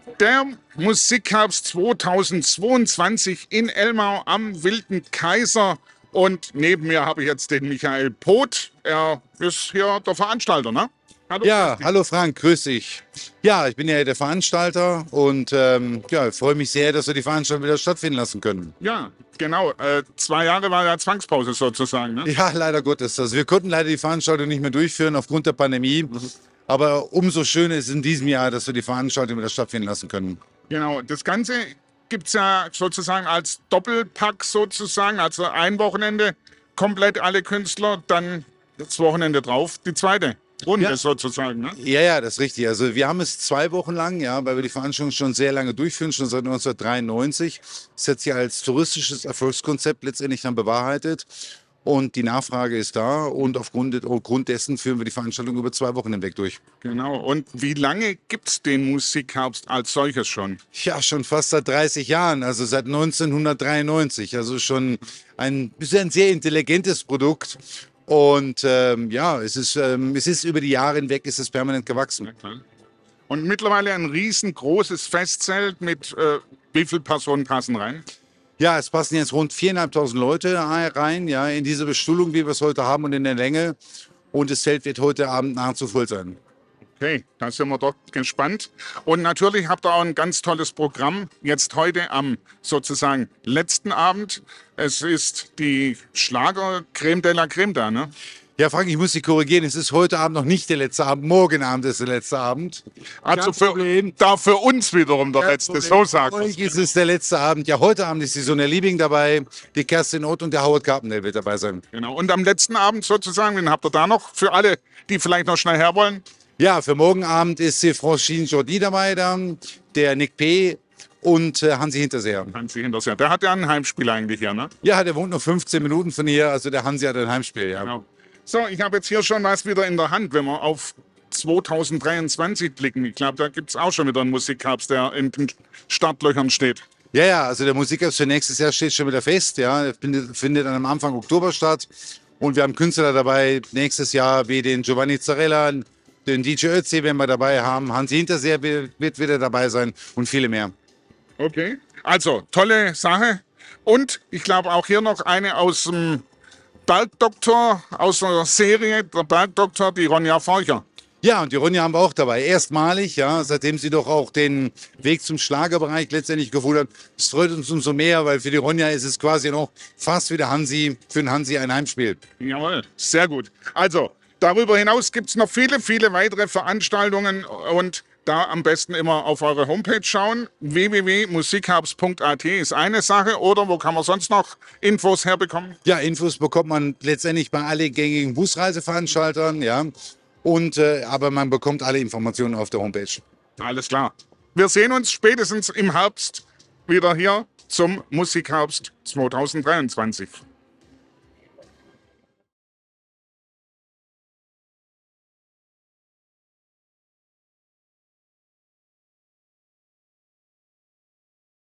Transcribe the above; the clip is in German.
Der Musikherbst 2022 in Elmau am Wilden Kaiser. Und neben mir habe ich jetzt den Michael Poth. Er ist hier der Veranstalter, ne? Hallo. Ja, hallo Frank, grüß dich. Ja, ich bin ja der Veranstalter und ja, ich freue mich sehr, dass wir die Veranstaltung wieder stattfinden lassen können. Ja, genau. 2 Jahre war ja Zwangspause sozusagen, ne? Ja, leider Gottes. Also wir konnten leider die Veranstaltung nicht mehr durchführen aufgrund der Pandemie. Aber umso schöner ist in diesem Jahr, dass wir die Veranstaltung wieder stattfinden lassen können. Genau. Das Ganze gibt es ja sozusagen als Doppelpack sozusagen. Also ein Wochenende komplett alle Künstler, dann das Wochenende drauf die zweite Runde sozusagen, ne? Ja, ja, das ist richtig. Also wir haben es 2 Wochen lang, ja, weil wir die Veranstaltung schon sehr lange durchführen, schon seit 1993. Das hat sich als touristisches Erfolgskonzept letztendlich dann bewahrheitet. Und die Nachfrage ist da und aufgrund dessen führen wir die Veranstaltung über 2 Wochen hinweg durch. Genau. Und wie lange gibt es den Musikherbst als solches schon? Ja, schon fast seit 30 Jahren, also seit 1993. Also schon ein sehr intelligentes Produkt. Und ja, es ist über die Jahre hinweg ist es permanent gewachsen. Ja, klar. Und mittlerweile ein riesengroßes Festzelt mit wie viele Personen passen rein? Ja, es passen jetzt rund 4.500 Leute rein, ja, in diese Bestuhlung, wie wir es heute haben und in der Länge. Und das Zelt wird heute Abend nahezu voll sein. Okay, da sind wir doch gespannt. Und natürlich habt ihr auch ein ganz tolles Programm. Jetzt heute am sozusagen letzten Abend. Es ist die Schlager Creme de la Creme da, ne? Ja, Frank, ich muss dich korrigieren. Es ist heute Abend noch nicht der letzte Abend. Morgen Abend ist der letzte Abend. Also für uns wiederum der letzte, so sagt Für euch ist es der letzte Abend. Ja, heute Abend ist die Sonja Liebing dabei, die Kerstin Ott und der Howard Carpendale wird dabei sein. Genau. Und am letzten Abend sozusagen, wen habt ihr da noch? Für alle, die vielleicht noch schnell her wollen? Ja, für morgen Abend ist die Francine Jordi dabei, dann der Nick P. und Hansi Hinterseher. Hansi Hinterseher. Der hat ja ein Heimspiel eigentlich hier, ne? Ja, der wohnt noch 15 Minuten von hier, also der Hansi hat ein Heimspiel, ja. Genau. So, ich habe jetzt hier schon was wieder in der Hand, wenn wir auf 2023 blicken. Ich glaube, da gibt es auch schon wieder einen Musikherbst, der in den Startlöchern steht. Ja, ja, also der Musikherbst für nächstes Jahr steht schon wieder fest, ja. Der findet dann am Anfang Oktober statt. Und wir haben Künstler dabei nächstes Jahr wie den Giovanni Zarella, den DJ Ötzi werden wir dabei haben, Hansi Hinterseher wird wieder dabei sein und viele mehr. Okay, also tolle Sache. Und ich glaube auch hier noch eine aus dem Bergdoktor, aus der Serie, der Bergdoktor, die Ronja Forcher. Ja, und die Ronja haben wir auch dabei. Erstmalig, ja, seitdem sie doch auch den Weg zum Schlagerbereich letztendlich gefunden hat. Es freut uns umso mehr, weil für die Ronja ist es quasi noch fast wie für den Hansi ein Heimspiel. Jawohl, sehr gut. Also, darüber hinaus gibt es noch viele, viele weitere Veranstaltungen und da am besten immer auf eure Homepage schauen. www.musikherbst.at ist eine Sache. Oder wo kann man sonst noch Infos herbekommen? Ja, Infos bekommt man letztendlich bei allen gängigen Busreiseveranstaltern, ja. Und, aber man bekommt alle Informationen auf der Homepage. Alles klar. Wir sehen uns spätestens im Herbst wieder hier zum Musikherbst 2023.